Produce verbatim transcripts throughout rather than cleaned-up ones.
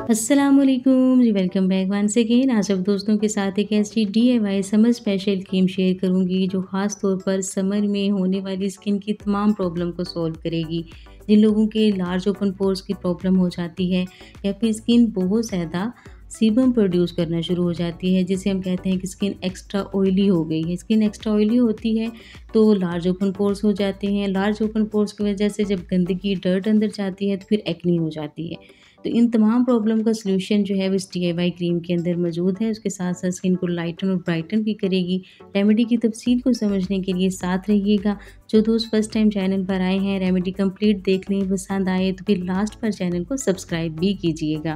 अस्सलाम वालेकुम जी, वेलकम बैक वंस अगेन। आज अब दोस्तों के साथ एक ऐसी DIY summer special cream share करूंगी जो ख़ास तौर पर समर में होने वाली स्किन की तमाम प्रॉब्लम को सॉल्व करेगी। जिन लोगों के लार्ज ओपन पोर्स की प्रॉब्लम हो जाती है या फिर स्किन बहुत ज़्यादा सीबम प्रोड्यूस करना शुरू हो जाती है, जिसे हम कहते हैं कि स्किन एक्स्ट्रा ऑयली हो गई है। स्किन एक्स्ट्रा ऑयली होती है तो लार्ज ओपन पोर्स हो जाते हैं। लार्ज ओपन पोर्स की वजह से जब गंदगी डर्ट अंदर जाती है तो फिर एक्नी हो जाती है। तो इन तमाम प्रॉब्लम का सॉल्यूशन जो है वो इस डीआईवाई क्रीम के अंदर मौजूद है। उसके साथ-साथ स्किन को लाइटन और ब्राइटन भी करेगी। रेमेडी की तफ़सील को समझने के लिए साथ रहिएगा। जो दोस्त फर्स्ट टाइम चैनल पर आए हैं, रेमेडी कंप्लीट देख लें, पसंद आए तो फिर लास्ट पर चैनल को सब्सक्राइब भी कीजिएगा।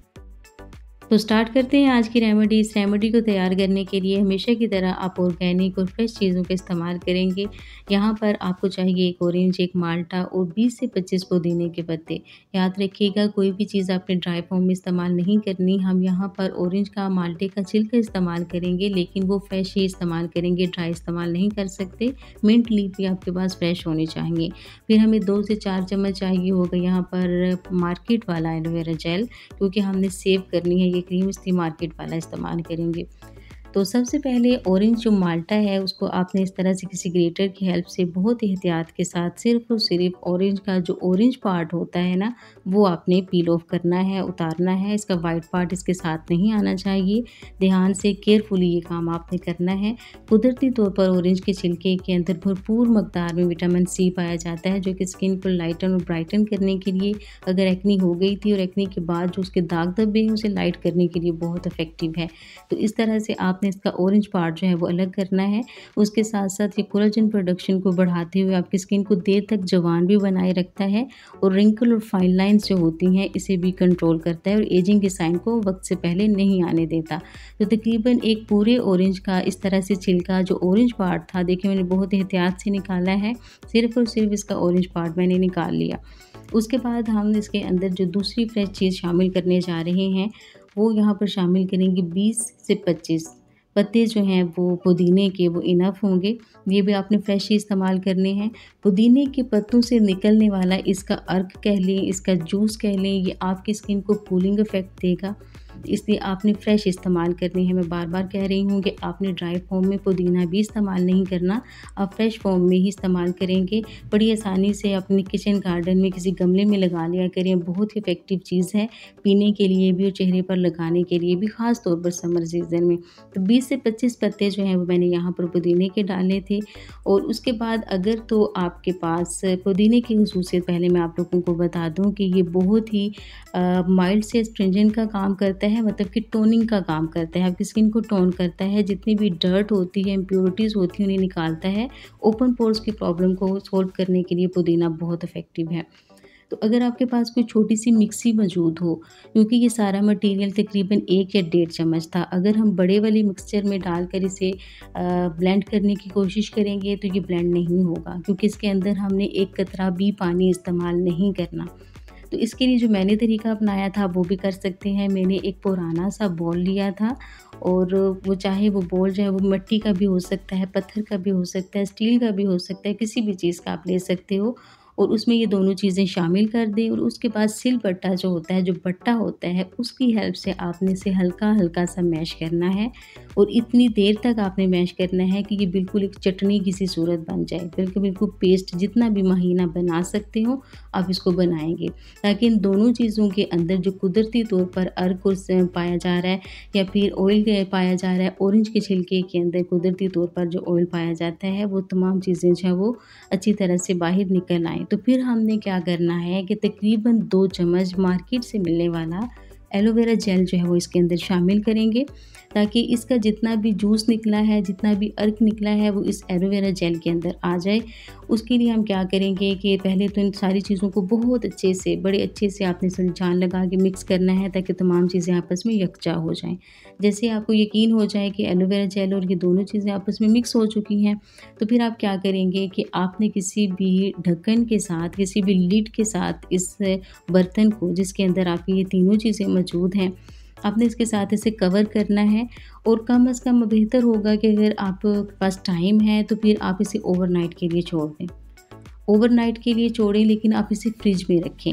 तो स्टार्ट करते हैं आज की रेमेडी। इस रेमेडी को तैयार करने के लिए हमेशा की तरह आप ऑर्गेनिक और फ्रेश चीज़ों का इस्तेमाल करेंगे। यहाँ पर आपको चाहिए एक ऑरेंज, एक माल्टा और बीस से पच्चीस पुदीने के पत्ते। याद रखिएगा, कोई भी चीज़ आपने ड्राई फॉर्म में इस्तेमाल नहीं करनी। हम यहाँ पर ऑरेंज का, माल्टे का छिलका इस्तेमाल करेंगे, लेकिन वो फ्रेश ही इस्तेमाल करेंगे, ड्राई इस्तेमाल नहीं कर सकते। मिंट लीफ भी आपके पास फ्रेश होनी चाहिए। फिर हमें दो से चार चम्मच चाहिए होगा यहाँ पर मार्केट वाला एलोवेरा जेल, क्योंकि हमने सेव करनी है ये क्रीम, इसलिए मार्केट वाला इस्तेमाल करेंगे। तो सबसे पहले ऑरेंज जो माल्टा है उसको आपने इस तरह से किसी ग्रेटर की हेल्प से बहुत एहतियात के साथ सिर्फ और सिर्फ ऑरेंज का जो ऑरेंज पार्ट होता है ना, वो आपने पील ऑफ करना है, उतारना है। इसका वाइट पार्ट इसके साथ नहीं आना चाहिए। ध्यान से केयरफुली ये काम आपने करना है। कुदरती तौर पर ऑरेंज के छिलके के अंदर भरपूर मकदार में विटामिन सी पाया जाता है, जो कि स्किन को लाइटन और ब्राइटन करने के लिए, अगर एक्नी हो गई थी और एक्नी के बाद जो उसके दाग धब्बे हैं उसे लाइट करने के लिए बहुत इफेक्टिव है। तो इस तरह से आपने इसका ऑरेंज पार्ट जो है वो अलग करना है। उसके साथ साथ ये कोलाजन प्रोडक्शन को बढ़ाते हुए आपकी स्किन को देर तक जवान भी बनाए रखता है और रिंकल और फाइन लाइंस जो होती हैं इसे भी कंट्रोल करता है और एजिंग के साइन को वक्त से पहले नहीं आने देता। तो तकरीबन एक पूरे ऑरेंज का इस तरह से छिलका, जो ऑरेंज पार्ट था, देखिए मैंने बहुत एहतियात से निकाला है। सिर्फ और सिर्फ इसका ऑरेंज पार्ट मैंने निकाल लिया। उसके बाद हम इसके अंदर जो दूसरी फ्रेश चीज़ शामिल करने जा रहे हैं वो यहाँ पर शामिल करेंगे बीस से पच्चीस पत्ते जो हैं वो पुदीने के, वो इनफ होंगे। ये भी आपने फ्रेश ही इस्तेमाल करने हैं। पुदीने के पत्तों से निकलने वाला इसका अर्क कह लें, इसका जूस कह लें, ये आपकी स्किन को कूलिंग इफ़ेक्ट देगा, इसलिए आपने फ्रेश इस्तेमाल करनी है। मैं बार बार कह रही हूँ कि आपने ड्राई फॉर्म में पुदीना भी इस्तेमाल नहीं करना, आप फ्रेश फॉर्म में ही इस्तेमाल करेंगे। बड़ी आसानी से अपने किचन गार्डन में किसी गमले में लगा लिया करें। बहुत ही इफ़ेक्टिव चीज़ है, पीने के लिए भी और चेहरे पर लगाने के लिए भी, ख़ास तौर पर समर सीज़न में। तो बीस से पच्चीस पत्ते जो हैं वो मैंने यहाँ पर पुदीने के डाले थे। और उसके बाद अगर तो आपके पास पुदीने की ख़ुसूसियत पहले मैं आप लोगों को बता दूँ कि ये बहुत ही माइल्ड से एस्ट्रिंजेंट का काम करता है, मतलब कि टोनिंग का काम करता है, आपकी स्किन को टोन करता है। जितनी भी डर्ट होती है, इम्प्योरिटीज़ होती हैं, उन्हें निकालता है। ओपन पोर्स की प्रॉब्लम को सॉल्व करने के लिए पुदीना बहुत इफ़ेक्टिव है। तो अगर आपके पास कोई छोटी सी मिक्सी मौजूद हो, क्योंकि ये सारा मटेरियल तकरीबन एक या डेढ़ चम्मच था, अगर हम बड़े वाली मिक्सचर में डालकर इसे ब्लेंड करने की कोशिश करेंगे तो ये ब्लेंड नहीं होगा, क्योंकि इसके अंदर हमने एक कतरा भी पानी इस्तेमाल नहीं करना। तो इसके लिए जो मैंने तरीका अपनाया था वो भी कर सकते हैं। मैंने एक पुराना सा बॉल लिया था और वो चाहे वो बॉल जो है वो मिट्टी का भी हो सकता है, पत्थर का भी हो सकता है, स्टील का भी हो सकता है, किसी भी चीज़ का आप ले सकते हो। और उसमें ये दोनों चीज़ें शामिल कर दें और उसके बाद सिलबट्टा जो होता है, जो बट्टा होता है, उसकी हेल्प से आपने इसे हल्का-हल्का सा मैश करना है और इतनी देर तक आपने मैश करना है कि ये बिल्कुल एक चटनी की सी सूरत बन जाए। बिल्कुल, बिल्कुल पेस्ट जितना भी महीना बना सकते हो आप इसको बनाएँगे, ताकि इन दोनों चीज़ों के अंदर जो कुदरती तौर पर अर्क और स पाया जा रहा है या फिर ऑयल पाया जा रहा है, ऑरेंज के छिलके के अंदर कुदरती तौर पर जो ऑयल पाया जाता है, वो तमाम चीज़ें जो हैं वो अच्छी तरह से बाहर निकल आएँ। तो फिर हमने क्या करना है कि तकरीबन दो चम्मच मार्केट से मिलने वाला एलोवेरा जेल जो है वो इसके अंदर शामिल करेंगे, ताकि इसका जितना भी जूस निकला है, जितना भी अर्क निकला है, वो इस एलोवेरा जेल के अंदर आ जाए। उसके लिए हम क्या करेंगे कि पहले तो इन सारी चीज़ों को बहुत अच्छे से, बड़े अच्छे से आपने इसमें जान लगा के मिक्स करना है, ताकि तमाम चीज़ें आपस में यकजा हो जाएँ। जैसे आपको यकीन हो जाए कि एलोवेरा जेल और ये दोनों चीज़ें आपस में मिक्स हो चुकी हैं, तो फिर आप क्या करेंगे कि आपने किसी भी ढक्कन के साथ, किसी भी लिड के साथ इस बर्तन को, जिसके अंदर आपकी ये तीनों चीज़ें मौजूद हैं, आपने इसके साथ इसे कवर करना है। और कम से कम बेहतर होगा कि अगर आपके पास टाइम है तो फिर आप इसे ओवरनाइट के लिए छोड़ दें। ओवरनाइट के लिए छोड़ें, लेकिन आप इसे फ्रिज में रखें,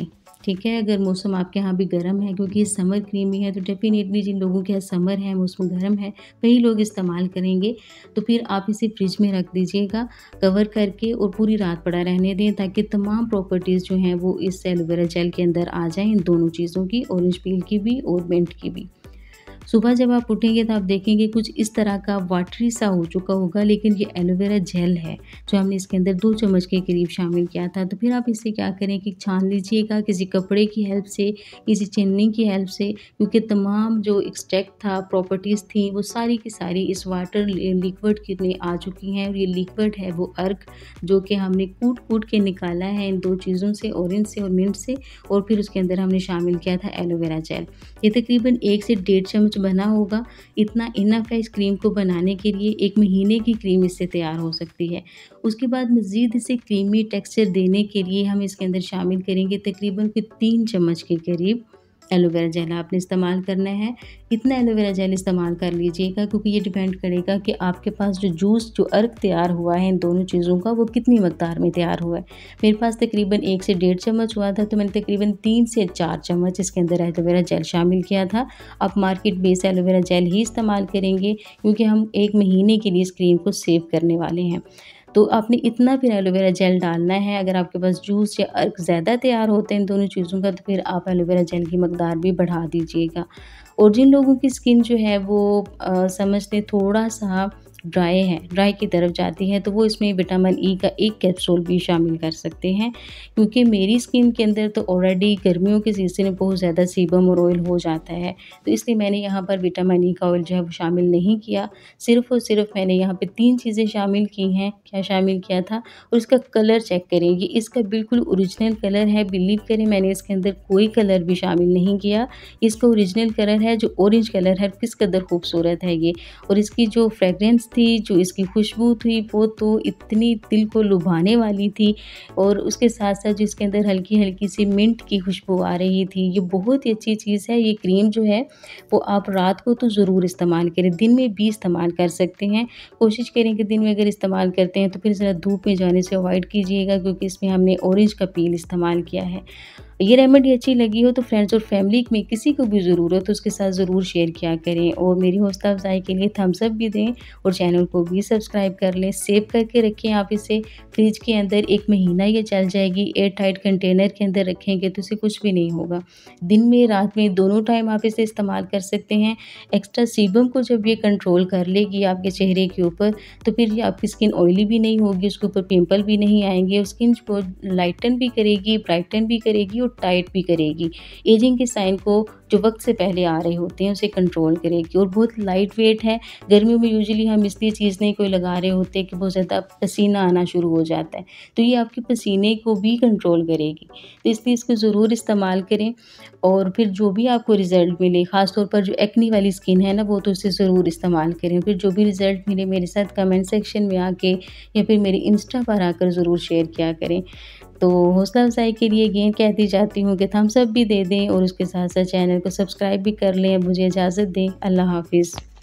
ठीक है, अगर मौसम आपके यहाँ भी गर्म है, क्योंकि ये समर क्रीम ही है, तो डेफ़िनेटली जिन लोगों के यहाँ समर है, मौसम गर्म है, वही लोग इस्तेमाल करेंगे। तो फिर आप इसे फ्रिज में रख दीजिएगा कवर करके और पूरी रात पड़ा रहने दें, ताकि तमाम प्रॉपर्टीज़ जो हैं वो इस एलोवेरा जेल के अंदर आ जाएँ, इन दोनों चीज़ों की, ऑरेंज पील की भी और मिंट की भी। सुबह जब आप उठेंगे तो आप देखेंगे कुछ इस तरह का वाटरी सा हो चुका होगा, लेकिन ये एलोवेरा जेल है जो हमने इसके अंदर दो चम्मच के करीब शामिल किया था। तो फिर आप इसे क्या करें कि छान लीजिएगा किसी कपड़े की हेल्प से, किसी छन्नी की हेल्प से, क्योंकि तमाम जो एक्सट्रैक्ट था, प्रॉपर्टीज़ थी, वो सारी की सारी इस वाटर लि लिक्विड के में आ चुकी हैं। और ये लिक्विड है वो अर्क जो कि हमने कूट-कूट के निकाला है इन दो चीज़ों से, ऑरेंज से और मिंट से, और फिर उसके अंदर हमने शामिल किया था एलोवेरा जेल। ये तकरीबन एक से डेढ़ चम्मच बना होगा, इतना इनफ है इस क्रीम को बनाने के लिए। एक महीने की क्रीम इससे तैयार हो सकती है। उसके बाद मज़ीद इसे क्रीमी टेक्सचर देने के लिए हम इसके अंदर शामिल करेंगे तकरीबन कोई तीन चम्मच के करीब एलोवेरा जेल आपने इस्तेमाल करना है। इतना एलोवेरा जेल इस्तेमाल कर लीजिएगा, क्योंकि ये डिपेंड करेगा कि आपके पास जो जूस जो अर्क तैयार हुआ है इन दोनों चीज़ों का, वो कितनी मकदार में तैयार हुआ है। मेरे पास तकरीबन एक से डेढ़ चम्मच हुआ था, तो मैंने तकरीबन तीन से चार चम्मच इसके अंदर एलोवेरा जेल शामिल किया था। आप मार्केट बेस एलोवेरा जेल ही इस्तेमाल करेंगे, क्योंकि हम एक महीने के लिए इस क्रीम को सेव करने वाले हैं। तो आपने इतना फिर एलोवेरा जेल डालना है। अगर आपके पास जूस या अर्क ज़्यादा तैयार होते हैं इन दोनों चीज़ों का, तो फिर आप एलोवेरा जेल की मकदार भी बढ़ा दीजिएगा। और जिन लोगों की स्किन जो है वो अ, समझ लें थोड़ा-सा ड्राई है, ड्राई की तरफ जाती है, तो वो इसमें विटामिन ई का एक कैप्सूल भी शामिल कर सकते हैं। क्योंकि मेरी स्किन के अंदर तो ऑलरेडी गर्मियों के सीज़न में बहुत ज़्यादा सीबम और ऑयल हो जाता है, तो इसलिए मैंने यहाँ पर विटामिन ई का ऑयल जो है वो शामिल नहीं किया। सिर्फ़ और सिर्फ़ मैंने यहाँ पे तीन चीज़ें शामिल की हैं। क्या शामिल किया था? और इसका कलर चेक करें, ये इसका बिल्कुल ओरिजिनल कलर है। बिलीव करें मैंने इसके अंदर कोई कलर भी शामिल नहीं किया। इसका ओरिजिनल कलर है जो ऑरेंज कलर है। किस कदर खूबसूरत है ये। और इसकी जो फ्रेगरेंस थी, जो इसकी खुशबू थी, वो तो इतनी दिल को लुभाने वाली थी। और उसके साथ-साथ जो इसके अंदर हल्की-हल्की सी मिंट की खुशबू आ रही थी। ये बहुत ही अच्छी चीज़ है। ये क्रीम जो है वो आप रात को तो ज़रूर इस्तेमाल करें, दिन में भी इस्तेमाल कर सकते हैं। कोशिश करें कि दिन में अगर इस्तेमाल करते हैं तो फिर ज़रा धूप में जाने से अवॉइड कीजिएगा, क्योंकि इसमें हमने ऑरेंज का पील इस्तेमाल किया है। ये रेमेडी अच्छी लगी हो तो फ्रेंड्स और फैमिली में किसी को भी ज़रूरत हो उसके साथ ज़रूर शेयर किया करें। और मेरी हौसला अफ़ज़ाई के लिए थम्स अप भी दें और चैनल को भी सब्सक्राइब कर लें। सेव करके रखें आप इसे फ्रिज के अंदर, एक महीना ये चल जाएगी। एयर टाइट कंटेनर के अंदर रखेंगे तो इसे कुछ भी नहीं होगा। दिन में रात में दोनों टाइम आप इसे इस्तेमाल कर सकते हैं। एक्स्ट्रा सीबम को जब ये कंट्रोल कर लेगी आपके चेहरे के ऊपर, तो फिर ये आपकी स्किन ऑयली भी नहीं होगी, उसके ऊपर पिंपल भी नहीं आएंगे और स्किन को लाइटन भी करेगी, ब्राइटन भी करेगी और टाइट भी करेगी। एजिंग के साइन को जो वक्त से पहले आ रहे होते हैं उसे कंट्रोल करेगी। और बहुत लाइट वेट है। गर्मियों में यूजुअली हम इसलिए चीज़ नहीं कोई लगा रहे होते कि बहुत ज़्यादा पसीना आना शुरू हो जाता है, तो ये आपके पसीने को भी कंट्रोल करेगी। तो इसलिए इसको ज़रूर इस्तेमाल करें और फिर जो भी आपको रिज़ल्ट मिले, ख़ास तौर पर जो एक्ने वाली स्किन है ना, वो तो उसे ज़रूर इस्तेमाल करें। फिर जो भी रिज़ल्ट मिले मेरे साथ कमेंट सेक्शन में आके या फिर मेरे इंस्टा पर आकर ज़रूर शेयर किया करें। तो हौसला अफ़ज़ाई के लिए अगेन कहती जाती हूँ कि थम्स अप भी दे दें और उसके साथ साथ चैनल को सब्सक्राइब भी कर लें। अब मुझे इजाज़त दें। अल्लाह हाफ़िज़।